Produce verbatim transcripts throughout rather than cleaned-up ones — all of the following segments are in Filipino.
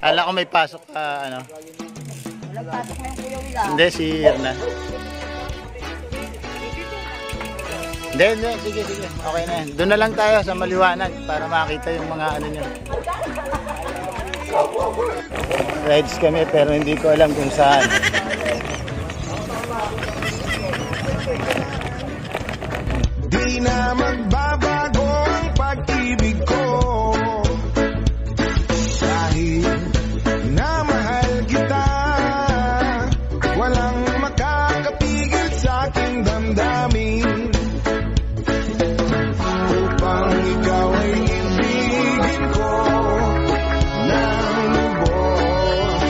Ala ko may pasok ka, uh, ano? Walang pasok na yung Kuya Will. Hindi, si Irna. Hindi, hindi. Sige, sige. Okay na yan. Doon na lang tayo sa maliwanag para makita yung mga ano nyo. Rides kami pero hindi ko alam kung saan. Di na magbabago ang pag-ibig ko dahil na mahal kita. Walang makakapigil sa aking damdamin upang ikaw ay ibigin ko ng lubos.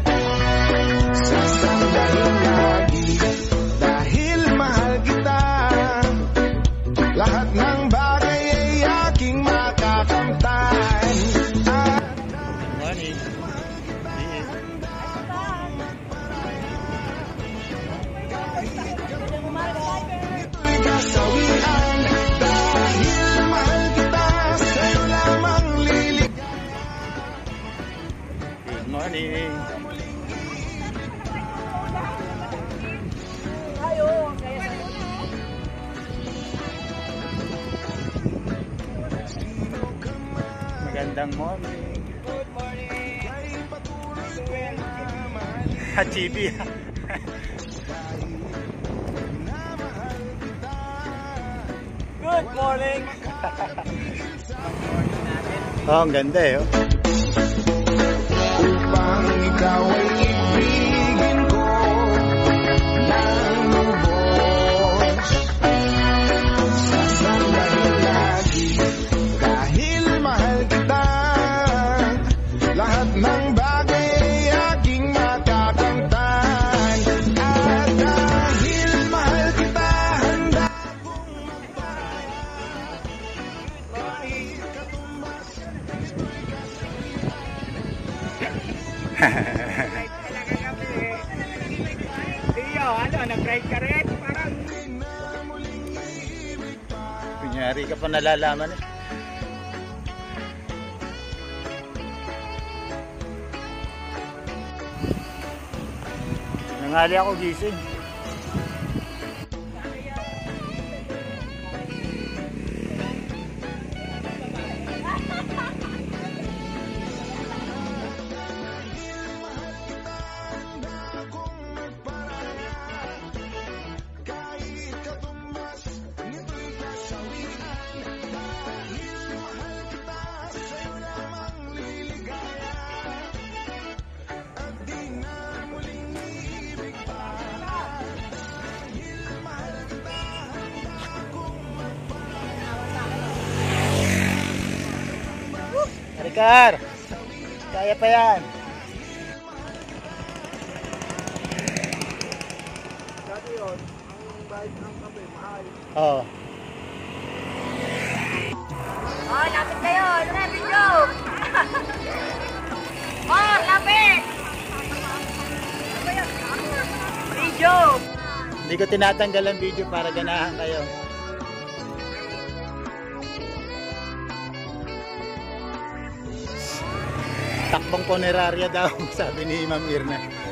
Sasandahin lagi dahil mahal kita. Lahat ng bagay ay aking makakamtan. Morning. Kasawian dahil mahal kita, sa'yo lamang lilig. Good morning. Magandang morning. Good morning. Ay patuloy kong mahal. Hachibi. Good morning. Oh, ang ganda eh. Oh. Upang ikaw ay ibigin ko ng lubos. Sasandahin lagi dahil mahal kita. Lahat ng bagay ay aking makakamtan. At dahil mahal kita, handa kong magpahayag. Bakit katumbas? Iyo, ano, nag-ride ka rin? Parang Kunyari ka pa nalalaman eh. Nangali ako gising. kahit katumbas, ngito'y kasawian. Dahil mahal kita, sa'yo lamang liligaya. At di na muling iibig pa. Dahil mahal kita, handa kong Ricard! Kaya pa yan! dati yun, ang bayad ng kape, mahal. Oo. oh, lapit kayo. Ano na, video? oh, lapit! Video! Hindi ko tinatanggal ang video para ganahan kayo. Takbong punerarya daw, sabi ni Ma'am Irna.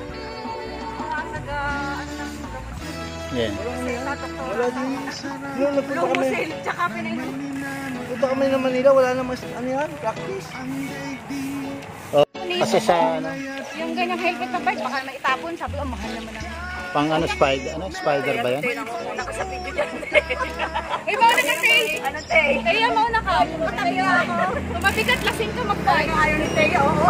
Yan. Wala din sana. Yung nagpunta kami. Lumusil, tsaka pinag- Punta kami ng Manila, wala namang ano yan, practice. Oh, kasi sa ano, Yung ganyang helmet na bike, baka naitapon. Sabi ko, mahal naman ang... pang ano, spider, ano, spider ba yan? Mauna ka sa video dyan. Uy, mauna ka, Tay! Ano, Tay? Tay, mauna ka. Matabi ako. Mabigat lasing ka mag-bike. Ano ayaw ni Tay, oo.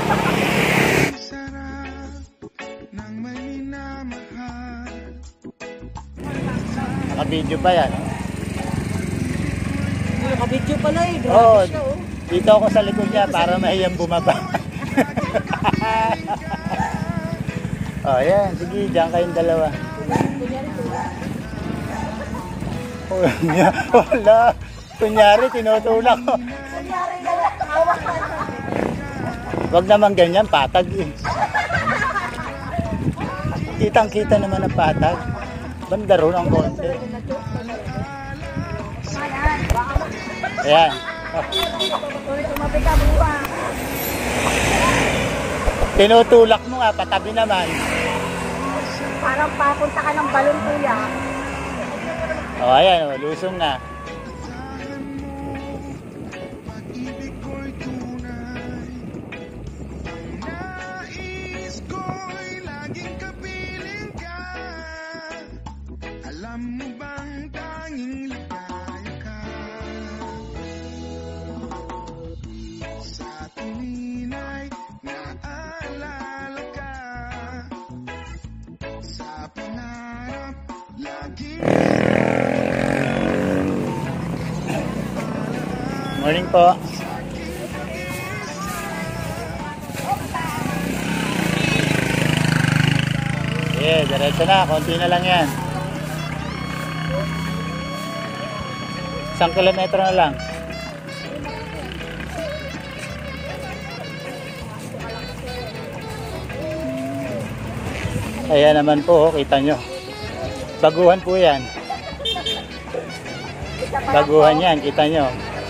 Naka-video pa yan. Naka-video pala eh. Oo, dito ako sa likod niya para mahiyang bumaba. Oh, yan. Sige, dyan kayong dalawa. Oh, yan. Wala. Kunyari, tinutulak ko. Wag naman ganyan, patag eh. Kitang-kita naman ang patag. Banda ron ang konti. Ayan. Oh. Tumabi ka buwa. Tinutulak mo nga, patabi naman. Parang papunta ka ng balon, kuya. O, oh, ayan, oh, lusong na. Pag-ibig ko'y tunay. Nais ko'y laging kapiling ka. Alam mo bang tanging ligaya ka? Sa tuwin ay naalala ka. Sa pangarap lagi. Morning po. Eh, diretso na. Konti na lang yan. Isang kilometro na lang. Ayan naman po, oh, kita nyo. Baguhan po yan. Baguhan yan, kita nyo.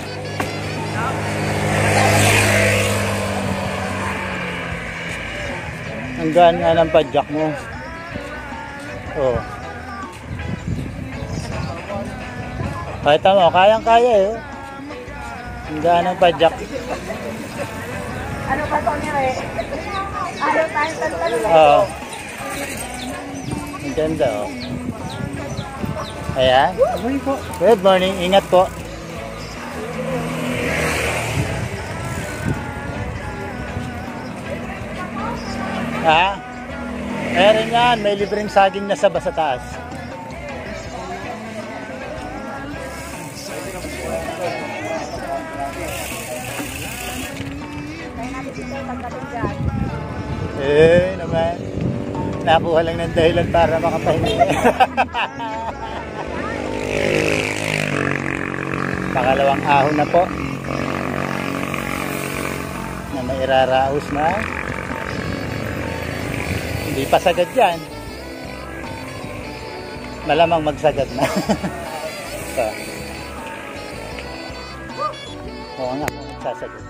Ang gaan nga ng padjak mo. Oh. Kita mo, kayang-kaya eh. Oh. Ang gaan ng padjak. Ano pa to niya eh? Ano tayo tanong? Oo. Ang ganda oh. Ayan. Good morning. Ingat po. Ha? Meron yan. May libreng saging na saba sa taas. Eh naman. Nakuha lang ng dahilan para makapahinga. Pangalawang ahon na po. Na may iraraos na. Hindi pa sagad yan. Malamang magsagad na. So. Oo nga, magsasagad.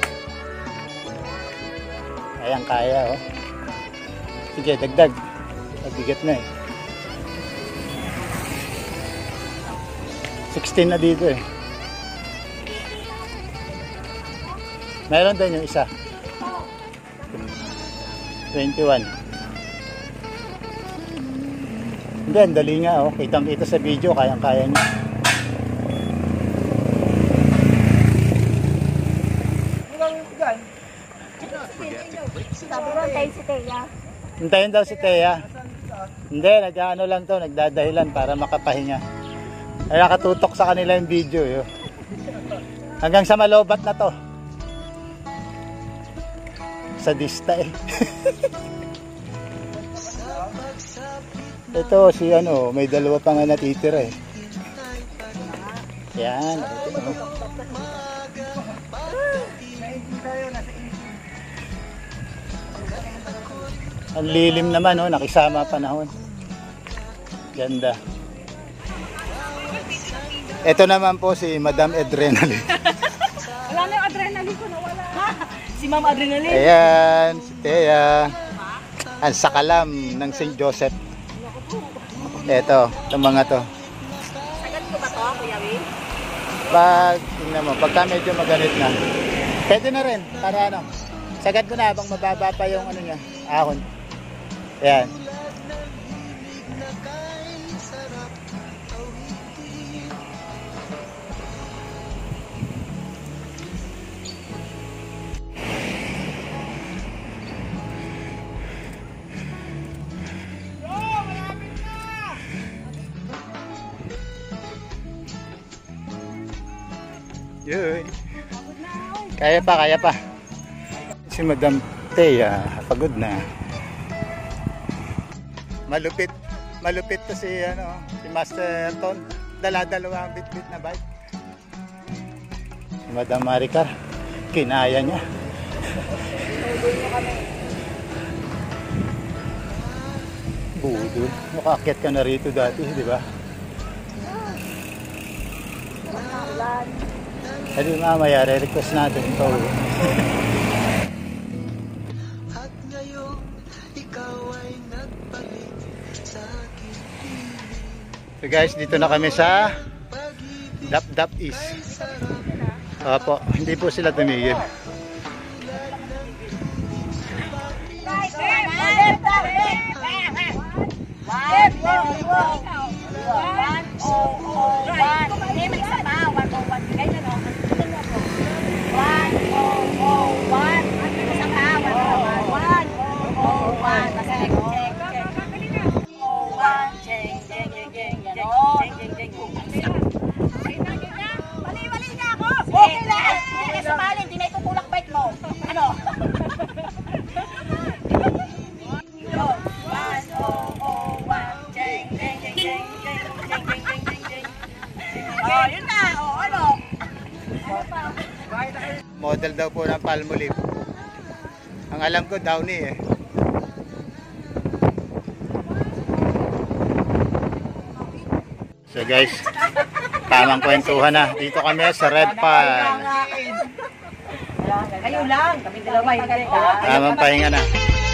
Ayan, kaya oh. Sige, dagdag. Mabigat na eh. sixteen na dito eh. Meron din yung isa. twenty-one. Hindi, ang dali nga oh. Kitang kita sa video, kayang-kaya niya. Sabi ron tayo si Teya. Hintayin daw si Teya. Hindi, nag-ano lang to, nagdadahilan para makapahinga. Ay nakatutok sa kanila yung video yun. Hanggang sa malobat na to. Sadista eh. Ito si ano, may dalawa pa nga natitira eh. Yan. Ito, ang lilim naman oh, nakisama panahon. Ganda. Ito naman po si Madam Adrenaline. Wala na yung adrenaline ko, nawala. Si Ma'am Adrenaline. Ayan, si Teya. Ang sakalam ng Saint Joseph. Ito, itong mga to. Sagad ko ba to, Kuya Will? Pag, tingnan mo, pagka medyo maganit na. Pwede na rin, para ano. Sagad ko na habang mababa pa yung ano niya, ahon. Ayan. Yun. Kaya pa, kaya pa. Si Madam Teya, pagod na. Malupit, malupit to si ano, si Master Ton. Dala-dalawa ang bit-bit na bike. Si Madam Maricar, kinaya niya. Budol. Nakaakyat ka na rito dati, di ba? Hindi mamaya, re-request natin ito. So guys, dito na kami sa Dap Dap East. Opo, hindi po sila tumigil. Model daw po ng Palmolive. Ang alam ko, Downy eh. So guys, tamang kwentuhan na. Dito kami sa Red Pal. Kayo lang, kami dalawa hindi ka. Tamang pahinga na.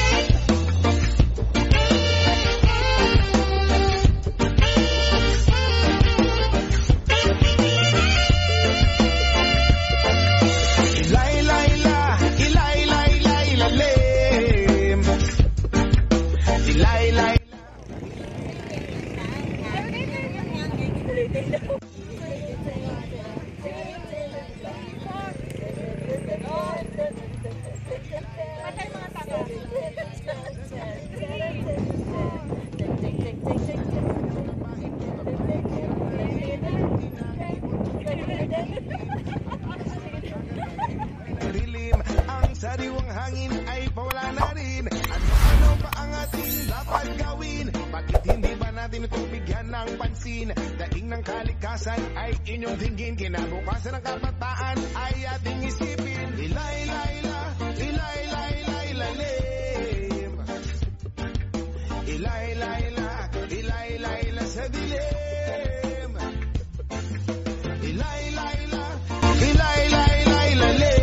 Sariwang hangin ay pawala na rin. Ano-ano pa ang ating dapat gawin? Bakit hindi ba natin ito bigyan ng pansin? Daing ng kalikasan ay inyong tingin. Kinabukasan ng kabataan ay ating isipin. Ilay, layla, ilay, layla, ilalim. Ilay, layla, ilay, layla sa dilim. Ilay, layla, ilay, layla, ilalim.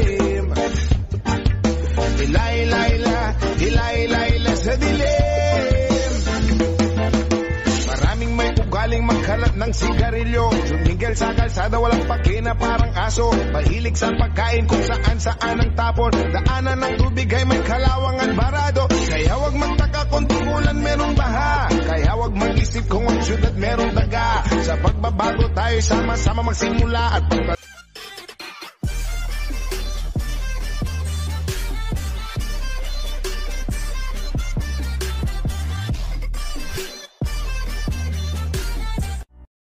Ilay, layla, ilay, layla sa dilim. Maraming may ugaling magkalat ng sigarilyo. Tumigil sa kalsada, walang pakina parang aso. Mahilig sa pagkain kung saan saan ang tapon. Daanan ng tubig ay may kalawangan barado. Kaya wag magtaka kung tumulan merong baha. Kaya wag mag-isip kung ang syudad merong daga. Sa pagbabago tayo sama-sama magsimula at pag